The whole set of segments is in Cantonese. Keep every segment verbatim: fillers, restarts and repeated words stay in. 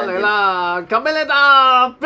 嚟啦 ，Kameleta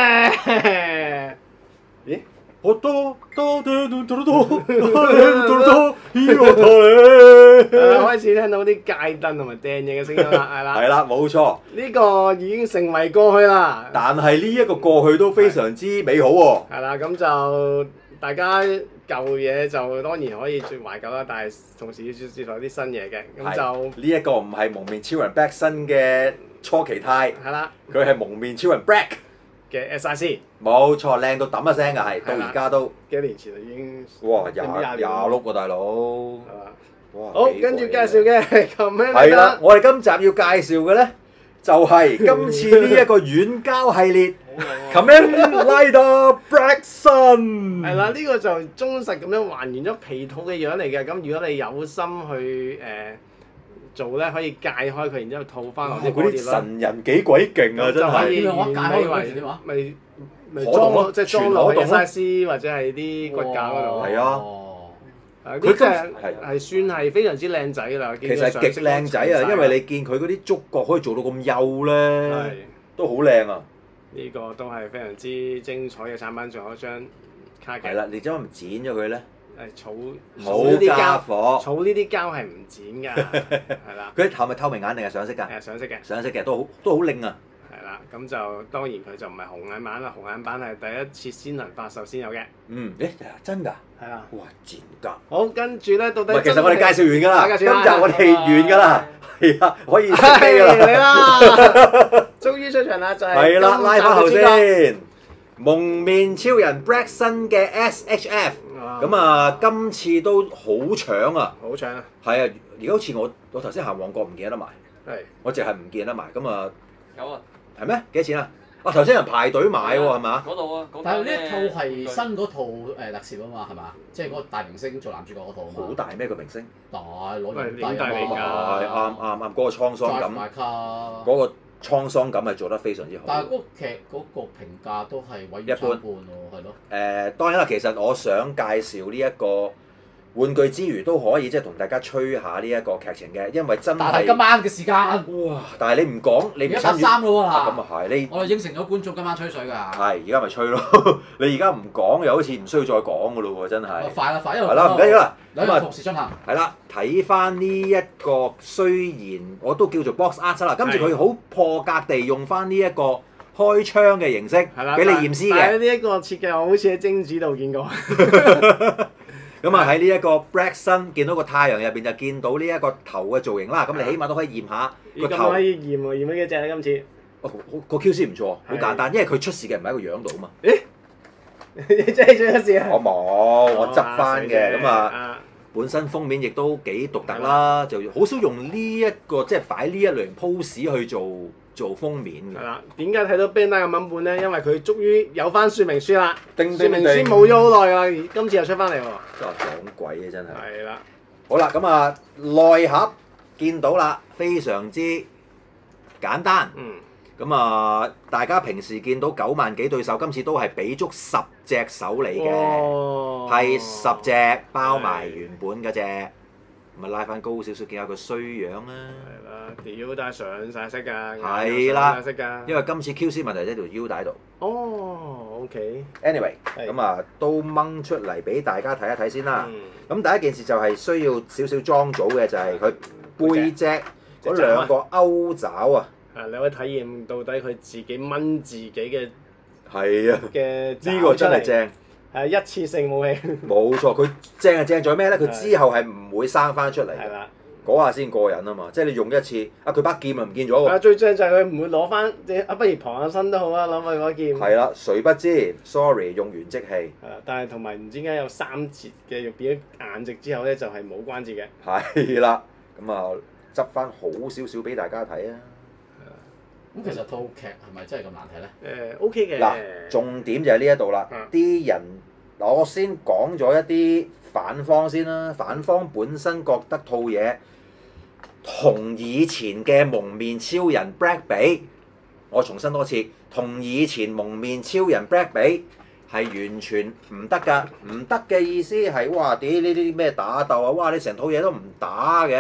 Black。咦？ 好多多多多多多多多多依個台。 開始聽到啲街燈同埋掟嘢嘅聲音啦，係啦。 係啦，冇錯。 呢個已經成為過去啦。 但係呢一個過去都非常之美好喎。 係啦，咁就大家舊嘢就當然可以最懷舊啦，但係同時要接受啲新嘢嘅，咁就呢一個唔係蒙面超人 Black 新嘅初期態， 係啦， 佢係蒙面超人 Black 嘅 S I C。 冇錯，靚到揼一聲㗎，係到而家都幾年前就已經哇廿廿六個大佬， 係嘛？ 哇！ 好，跟住介紹嘅係咁樣係啦，我哋今集要介紹嘅咧就係今次呢一個遠交系列。Kamen Rider Black Sun 係啦，呢個就忠實咁樣還原咗皮套嘅樣嚟嘅。咁如果你有心去誒做咧，可以解開佢，然之後套翻落啲嗰啲神人幾鬼勁啊！真係就可以完美為咪咪裝落即係裝落去 S I C 或者係啲骨架嗰度。 係啊。 佢真係係算係非常之靚仔啦。 其實係極靚仔啊，因為你見佢嗰啲觸角可以做到咁幼咧，都好靚啊！ 呢個都係非常之精彩嘅產品，仲有張卡嘅。 係啦，你點解唔剪咗佢咧？ 誒儲冇家伙， 儲呢啲膠係唔剪㗎，係啦。 佢係咪透明眼定係上色㗎？ 係上色嘅。上色嘅都好都好靚啊！ 係啦，咁就當然佢就唔係紅眼版啦，紅眼版係第一次先能發售先有嘅。 嗯，誒真㗎？ 係啊。 哇，賤格！ 好，跟住咧到底其實我哋介紹完㗎啦，今集我哋完㗎啦，係啊，可以熄機啦。嚟啦！終於出場啦，就係係啦，拉翻後先。蒙面超人 Black Sun 嘅 S H F， 咁啊，今次都好搶啊！ 好搶啊！ 係啊，而家好似我我頭先行旺角唔記得買， 係我淨係唔記得買，咁啊有啊， 係咩？幾多錢啊？啊頭先人排隊買喎，係嘛？ 嗰度啊， 但係呢一套係新嗰套誒特攝啊嘛，係嘛？即係嗰個大明星做男主角嗰套啊嘛。 好大咩個明星？ 大攞完影帝嚟㗎， 係啱啱啱嗰個滄桑感， 嗰個滄桑感係做得非常之好。 但係嗰個劇嗰個評價都係毀譽參半喎，係咯。 誒當然啦，其實我想介紹呢一個玩具之餘，都可以即係同大家吹下呢一個劇情嘅，因為真係。 但係今晚嘅時間。 哇！但係你唔講，你唔參與。 而家十三咯喎嗱。 咁啊係，你。 我哋應承咗觀眾今晚吹水㗎。 係，而家咪吹咯。你而家唔講，又好似唔需要再講㗎咯喎，真係。 快啦快，一路。 係啦，唔緊要啦。 兩樣同時進行。 係啦，睇翻呢一個雖然我都叫做 box art 啦，跟住佢好破格地用翻呢一個開槍嘅形式，俾你驗屍嘅。 但係呢一個設計，我好似喺貞子度見過。 咁啊喺呢一個 Black Sun 見到個太陽入邊就見到呢一個頭嘅造型啦，咁你起碼都可以驗下個頭。 可以驗喎，驗咗幾隻咧？今次？ 哦，個 Q C 唔錯，好簡單，因為佢出事嘅唔係一個樣度啊嘛。 誒，你真係出咗事啊？ 我冇，我執翻嘅，咁啊，本身封面亦都幾獨特啦，就好少用呢一個即係擺呢一類型 pose 去做做封面嘅。 係啦，點解睇到 Bandai 咁版本咧？因為佢終於有翻說明書啦。 叮說明書冇咗好耐啦，今次又出翻嚟喎。 真係講鬼啊！真係。 係啦。 好啦，咁啊內盒見到啦，非常之簡單。 嗯。 咁啊，大家平時見到九萬幾對手，今次都係俾足十隻手嚟嘅，係十隻包埋原本嗰隻，咁啊拉翻高少少，見下個衰樣啦。 係啦，條腰帶上晒色㗎， 係啦， 色㗎。因為今次 Q C 問題喺條腰帶度。 哦 ，OK。 Anyway，咁啊都掹出嚟俾大家睇一睇先啦。咁第一件事就係需要少少裝組嘅，就係佢背脊嗰兩個鈎爪啊。啊！你可以體驗到底佢自己掹自己嘅係啊嘅呢個真係正，係一次性武器。冇錯，佢正係正在咩咧？佢之後係唔會生翻出嚟。係啦，嗰下先過癮啊嘛！即係你用一次，啊佢把劍啊唔見咗喎。啊最正就係佢唔會攞翻，啊不如旁下身都好啊，攞翻嗰劍。係啦，誰不知 ？Sorry， 用完即棄。係啦，但係同埋唔知點解有三節嘅，又變咗硬直之後咧，就係冇關節嘅。係啦，咁啊執翻好少少俾大家睇啊！ 咁其實套劇係咪真係咁難睇咧？ 誒 OK 嘅。嗱，重點就喺呢一度啦。啲人嗱，我先講咗一啲反方先啦。反方本身覺得套嘢同以前嘅蒙面超人 Black 比，我重申多次，同以前蒙面超人 Black 比係完全唔得㗎。唔得嘅意思係哇！屌呢啲咩打鬥啊！哇！你成套嘢都唔打嘅。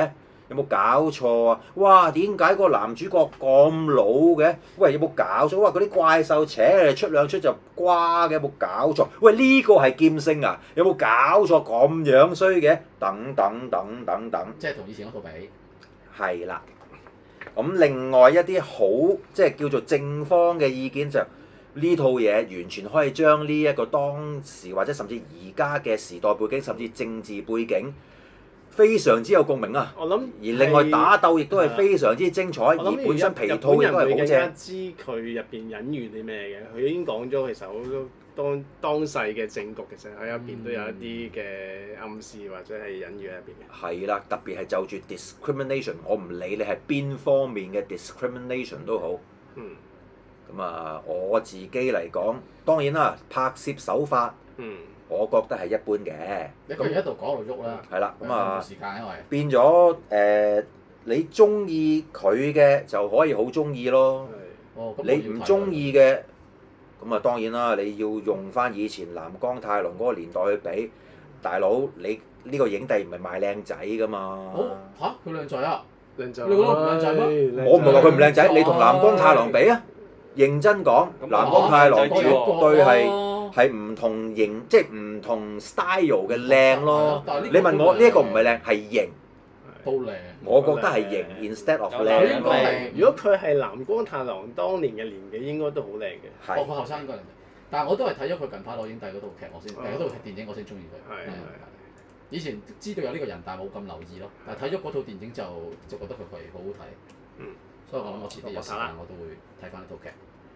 有冇搞錯啊？哇！點解個男主角咁老嘅？喂，有冇搞錯？哇！嗰啲怪獸扯嚟出兩出就瓜嘅，有冇搞錯？喂，呢個係劍聖啊？有冇搞錯？咁樣衰嘅？等等等等等。 即係同以前嗰套比。 係啦。咁另外一啲好即係叫做正方嘅意見就呢套嘢完全可以將呢一個當時或者甚至而家嘅時代背景甚至政治背景。非常之有共鳴啊！ 我諗， 而另外打鬥亦都係非常之精彩，而本身皮套亦都係好正。 知佢入邊隱喻啲咩嘅？佢已經講咗，其實好多當當世嘅政局，其實喺入邊都有一啲嘅暗示或者係隱喻喺入邊嘅。 係啦，特別係就住 discrimination， 我唔理你係邊方面嘅 discrimination 都好。 嗯。 咁啊，我自己嚟講，當然啦，拍攝手法。嗯。我覺得係一般嘅。 你佢喺度講度喐啦。 係啦，咁啊， 時間因為變咗誒、呃，你中意佢嘅就可以好中意咯。 哦、 你唔中意嘅，咁啊當然啦，你要用翻以前南光太郎嗰個年代去比，大佬你呢個影帝唔係賣靚仔噶嘛？ 好嚇，佢靚仔啊！ 靚仔， 你覺得唔靚仔咩？ 我唔係話佢唔靚仔，你同南光太郎比啊！認真講，南光太郎絕對係。係唔同型，即係唔同 style 嘅靚咯。你問我呢一個唔係靚，係型。 都靚。 我覺得係型 instead of 靚。 應該係。 如果佢係南光太郎當年嘅年紀，應該都好靚嘅。 係。我後生應該靚，但係我都係睇咗佢近排攞影帝嗰套劇，我先，嗰套電影我先中意佢。係係係。以前知道有呢個人，但係冇咁留意咯。但係睇咗嗰套電影就就覺得佢係好好睇。嗯。所以我諗我遲啲有時間我都會睇翻呢套劇。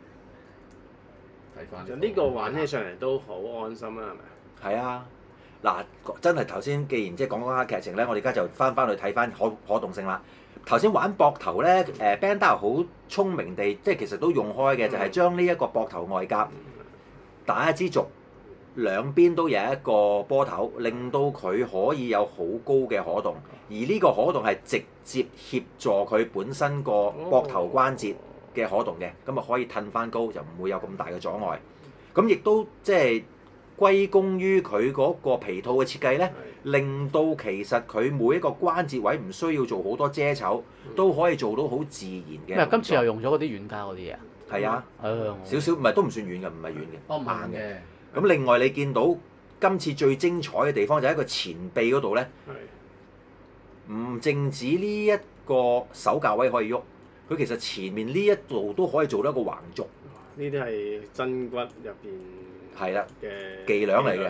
就呢個玩起上嚟都好安心啦，係咪？ 係啊，嗱，真係頭先，既然即係講講下劇情咧，我哋而家就翻翻去睇翻可可動性啦。頭先玩膊頭咧，誒 Bandai 好聰明地，即係其實都用開嘅，就係將呢一個膊頭外甲打一支軸，兩邊都有一個波頭，令到佢可以有好高嘅可動，而呢個可動係直接協助佢本身個膊頭關節嘅可動嘅，咁啊可以褪翻高，就唔會有咁大嘅阻礙。咁亦都即係歸功於佢嗰個皮套嘅設計咧，令到其實佢每一個關節位唔需要做好多遮醜，都可以做到好自然嘅。 咩？今次又用咗嗰啲軟膠嗰啲嘢啊？ 係啊，少少唔係都唔算軟嘅，唔係軟嘅，硬嘅。咁另外你見到今次最精彩嘅地方就喺個前臂嗰度咧，唔淨止呢一個手架位可以喐。佢其實前面呢一度都可以做到一個橫軸， 呢啲係真骨入邊係啦嘅伎倆嚟嘅。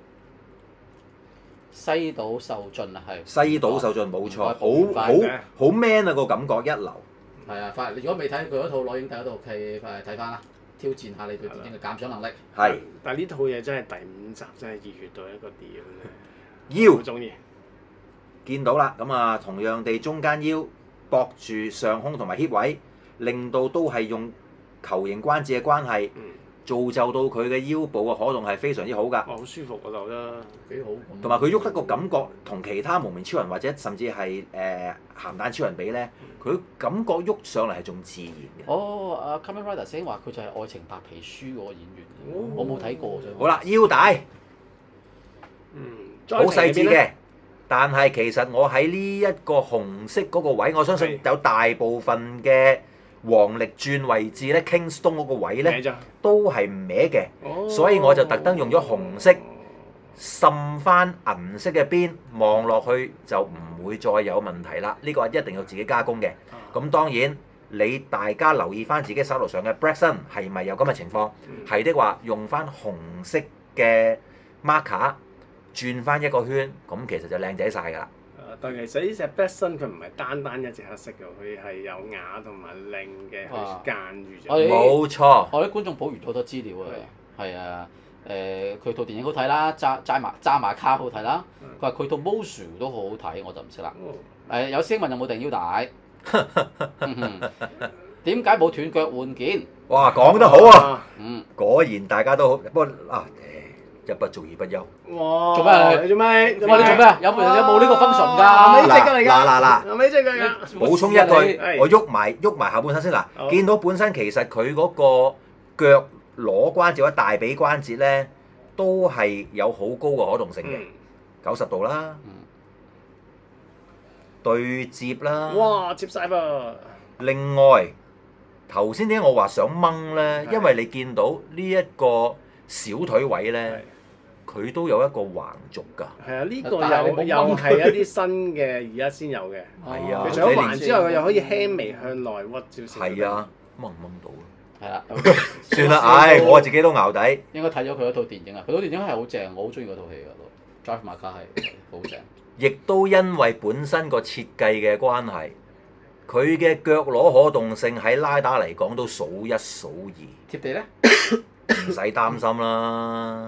西島秀俊啊，係西島秀俊冇錯，好好好 man 啊個感覺一流。 係啊，快！如果未睇佢嗰套攞影帝嗰套戲，快睇翻啦，挑戰下你對電影嘅鑑賞能力。 係。 但係呢套嘢真係第五集真係熱血到一個點咧。腰。 好中意。見到啦，咁啊同樣地中間腰。駁住上胸同埋 hip 位，令到都係用球形關節嘅關係，嗯、造就到佢嘅腰部嘅可動係非常之好㗎。 哦，好舒服嗰度啦，幾好。 同埋佢喐得個感覺，同其他無名超人或者甚至係誒鹹蛋超人比咧，佢、嗯、感覺喐上嚟係仲自然嘅。 哦，阿 Kamen Rider 先話佢就係愛情白皮書嗰個演員，哦、我冇睇過啫。 好啦，腰帶， 嗯， 好細緻嘅。但係其實我喺呢一個紅色嗰個位，我相信有大部分嘅黃力轉位置咧 ，Kingstone 嗰個位咧都係唔歪嘅，哦、所以我就特登用咗紅色滲翻銀色嘅邊，望落去就唔會再有問題啦。呢、這個一定要自己加工嘅。咁當然你大家留意翻自己手頭上嘅 Blacksun 係咪有咁嘅情況？係、嗯、的話用翻紅色嘅 marker。轉翻一個圈，咁其實就靚仔晒㗎啦。 誒，但其實呢隻 Blacksun 佢唔係單單一隻黑色嘅，佢係有瓦同埋令嘅去間住咗。 冇錯。 我啲觀眾補完好多資料啊。係啊，誒佢套電影好睇啦，揸揸馬揸馬卡好睇啦。佢話佢套 Mosu 都好好睇，我就唔識啦。誒有師兄問有冇訂腰帶？點解冇斷腳換件？ 哇，講得好啊！嗯，果然大家都好，不過啊。一不做二不休。 哇！ 做咩？ 你做咩？ 喂，你做咩啊？有冇有冇呢個 function 㗎？ 嗱嗱嗱嗱， 嗱，補充一句，我喐埋喐埋下半身先嗱。見到本身其實佢嗰個腳踝關節或者大髀關節咧，都係有好高嘅可動性嘅，九十度啦。 對接啦。 哇！接晒噃。 另外，頭先點解我話想掹咧？因為你見到呢一個小腿位咧，佢都有一個橫軸㗎。 係啊，呢個又又係一啲新嘅，而家先有嘅。 係啊， 佢除咗橫之外，佢又可以輕微向內屈少少。 係啊，掹唔掹到啊？ 係啦， 算啦，唉，我自己都淆底。 應該睇咗佢嗰套電影啊！佢套電影係好正，我好中意嗰套戲㗎都。Drive My Car 係好正。 亦都因為本身個設計嘅關係，佢嘅腳踝可動性喺拉打嚟講都數一數二。 貼地咧？ 唔使擔心啦。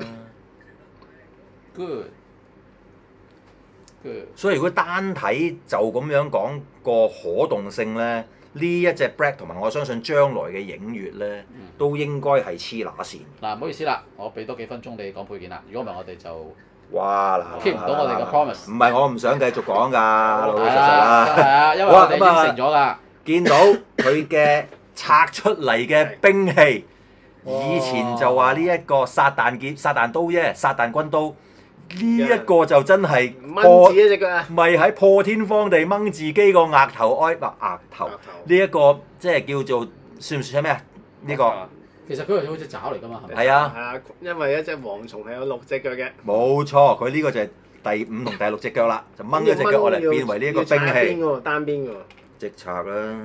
Good。Good。 所以如果單睇就咁樣講個可動性咧，呢一隻 Black 同埋我相信將來嘅影月咧，嗯、都應該係黐乸線。 嗱，唔好意思啦，我俾多幾分鐘你講配件啦。如果唔係我哋就哇嗱 keep 唔到我哋嘅 promise。 唔係我唔想繼續講㗎，老老實實啦。係啊，因為我哋應承咗㗎。 見到佢嘅拆出嚟嘅兵器，以前就話呢一個撒旦劍、撒旦刀啫，撒旦軍刀。呢一個就真係掹自己隻腳啊！ 咪喺破天荒地掹自己個額頭，哀白額頭。呢一個即係叫做算唔算係咩啊？呢個其實佢係好似爪嚟㗎嘛，係咪？ 係啊。 係啊，因為一隻蝗蟲係有六隻腳嘅。 冇錯，佢呢個就係第五同第六隻腳啦，就掹咗隻腳落嚟變為呢一個兵器。 單邊喎，單邊喎。 直拆啦！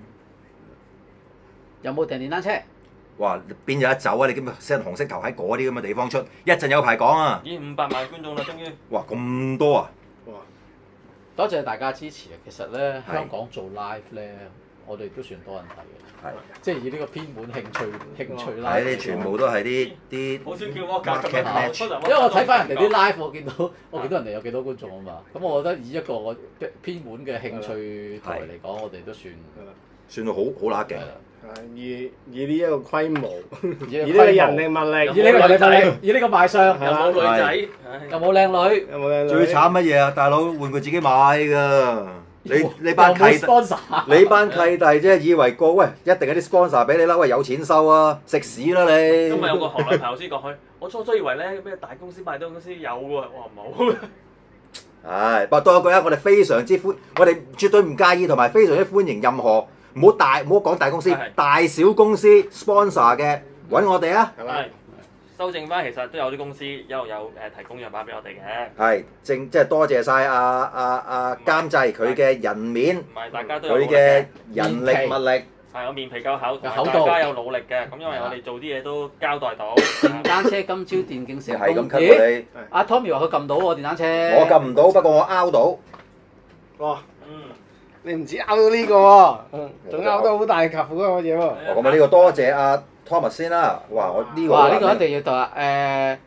有冇訂電單車？ 哇！邊有得走啊？你咁寫紅色頭喺嗰啲咁嘅地方出，一陣有排講啊！ 已經五百萬觀眾啦，終於！ 哇！咁多啊！ 哇！ 多謝大家支持啊！其實咧，香港做 live 咧，我哋都算多人睇嘅。係。即係以呢個偏門興趣興趣 live。 係，你全部都係啲啲。 好少叫我夾咁樣。 因為我睇翻人哋啲 live，我見到我見到人哋有幾多觀眾啊嘛。咁我覺得以一個我偏門嘅興趣台嚟講，我哋都算算到好好乸勁。 以以呢一個規模， 以呢個人力物力， 以呢個人力物力，以呢個賣相， 有冇女仔？ 有冇靚女？ 有冇靚女？ 最慘乜嘢啊？大佬玩具自己買㗎，你你班契弟，你班契弟啫，以為個喂一定有啲 sponsor 俾你啦，喂有錢收啊，食屎啦你！ 今日有個韓女朋友先講開，我初初以為咧咩大公司買到公司有喎，哇冇。 唉，不過多一句啊，我哋非常之歡，我哋絕對唔介意同埋非常之歡迎任何。唔好大，唔好講大公司，大小公司 sponsor 嘅揾我哋啊！ 係，修正翻，其實都有啲公司一路有誒提供樣板俾我哋嘅。 係，正即係多謝晒阿阿阿監製佢嘅人面， 唔係大家都有佢嘅人力物力。 係我面皮夠厚， 大家有努力嘅。咁因為我哋做啲嘢都交代到。 電單車今朝電競成功。 係咁 cut 喎你。 阿 Tommy 話佢撳到喎電單車。 我撳唔到，不過我拗到。 哇！嗯。你唔止拗到呢個喎，仲拗到好大級嗰個嘢喎。 哦，咁啊呢個多謝阿 Thomas 先啦。哇！我呢個哇呢個一定要讀啊！誒，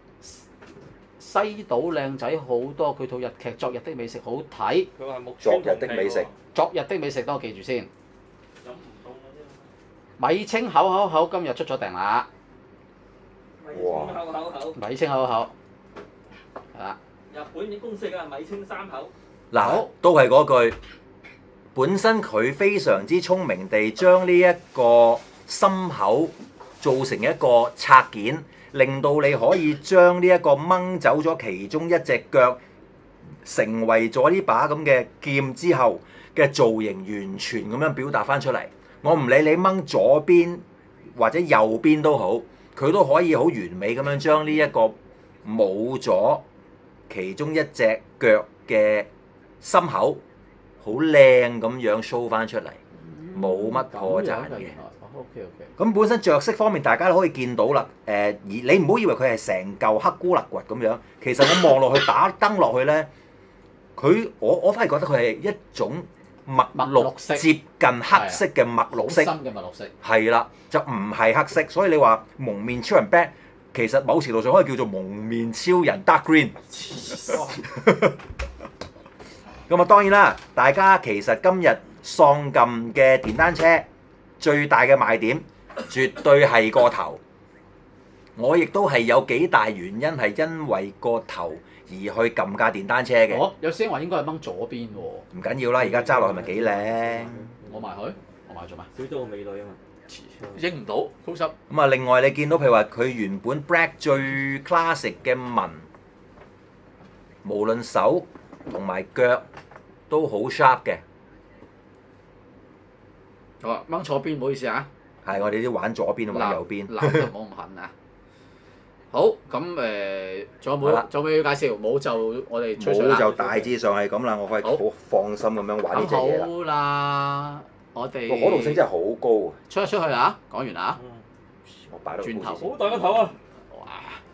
西島靚仔好多，佢套日劇《昨日的美食》好睇。 佢話木昨日的美食。 昨日的美食，等我記住先。米青口口口今日出咗訂啦！ 哇！ 米青口口，係啦。 日本啲公司嘅米青三口。 嗱，都係嗰句。本身佢非常之聰明地將呢一個心口做成一個拆件，令到你可以將呢一個掹走咗其中一隻腳，成為咗呢把咁嘅劍之後嘅造型，完全咁樣表達翻出嚟。我唔理你掹左邊或者右邊都好，佢都可以好完美咁樣將呢一個冇咗其中一隻腳嘅心口。好靚咁樣 show 翻出嚟，冇乜破綻嘅。 OK OK。 咁本身着色方面，大家都可以見到啦。誒、呃，而你唔好以為佢係成嚿黑咕勒骨咁樣，其實我望落去打燈落去咧，佢我我反而覺得佢係一種墨綠接近黑色嘅墨綠色。 深嘅墨綠色。係啦，就唔係黑色，所以你話蒙面超人 Black 其實某程度上可以叫做蒙面超人 Dark Green。咁啊，當然啦，大家其實今日喪撳嘅電單車最大嘅賣點，絕對係個頭。我亦都係有幾大原因係因為個頭而去撳架電單車嘅。 哦，有師兄話應該係掹左邊喎。 唔緊要啦，而家揸落去咪幾靚。 我埋佢，我埋做咩？ 少咗個美女啊嘛。 影唔到，好濕。 咁啊，另外你見到譬如話佢原本 Black 最 classic 嘅紋，無論手同埋腳都好 sharp 嘅。 好啊，掹錯邊，唔好意思啊。 係我哋啲玩左邊玩右邊。 嗱，都唔好咁狠啊！好，咁誒，仲有冇？仲有冇要介紹？冇就我哋吹水啦。 冇就大致上係咁啦，我可以好放心咁樣玩呢隻嘢啦。 好啦，我哋個可動性真係好高啊！ 出一出去啦，講完啦。 我擺到轉頭好大個頭啊！ 哇！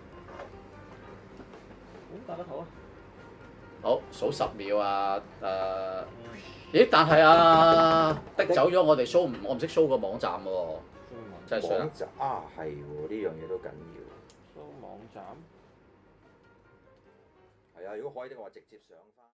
好大個頭啊！ 好，數十秒啊！誒，咦？但係啊，的走咗，我哋 show 唔，我唔識 show 個網站喎。真係衰啦！ 網站啊，係喎，呢樣嘢都緊要。 show 網站。 係啊，如果可以的話，直接上翻。